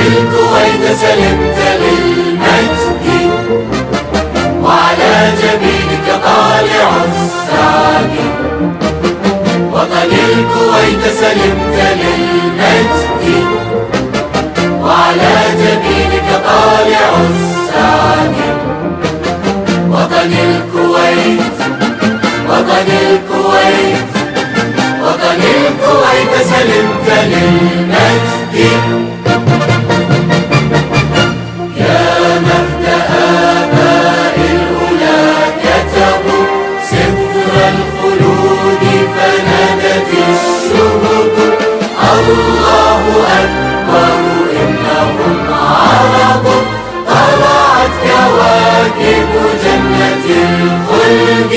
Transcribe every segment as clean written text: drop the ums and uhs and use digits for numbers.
الكويت سلمت للمجد، وعلى جبينك طالع السعد. وطن الكويت سلمت للمجد، وعلى جبينك طالع السعد. وطن الكويت، وطن الكويت، وطن الكويت سلمت للمجد. يا مهد آباء الأولى كتبوا سفر الخلود فنادت الشهب الله أكبر إنهم عرب. طلعت كواكب جنة الخلد.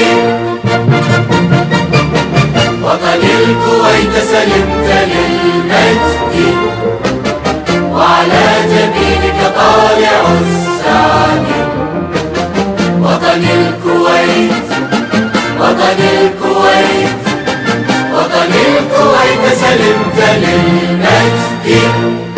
وطن الكويت سلمت للمجد، وعلى جبينك طالع السعد. وطن الكويت، وطن الكويت، وطن الكويت سلمت للمجد.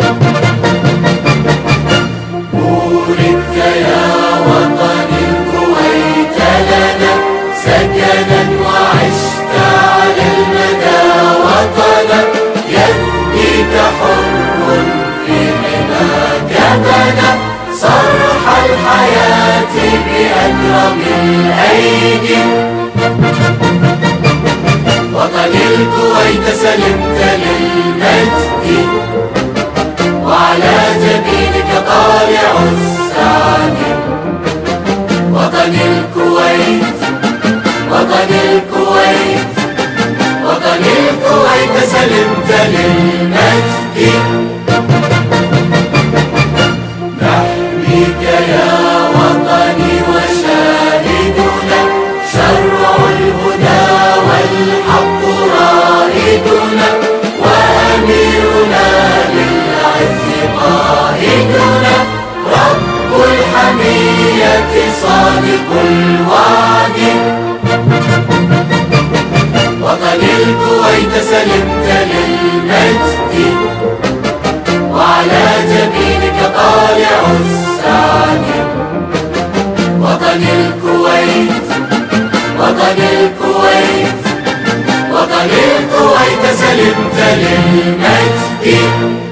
بوركت يا وطن الكويت لنا سكنا، وعشت على المدى وطنا. يفديك حر في حماك بنى صرح الحياة بأكرم الأيدي. وطن الكويت سلمت للمجد، وعلى جبينك طالع السعد. وطن الكويت، وطن الكويت، وطن الكويت سلمت للمجد. نحميك يا وطني وشاهدنا، شرع الهدى والحق رائدنا، وأميرنا للعز قائدنا. رب الحمية صادق الوعد. وطن الكويت سلمت للمجد، وعلى جبينك طالع السعد. وطن الكويت، وطن الكويت، وطن الكويت سلمت للمجد.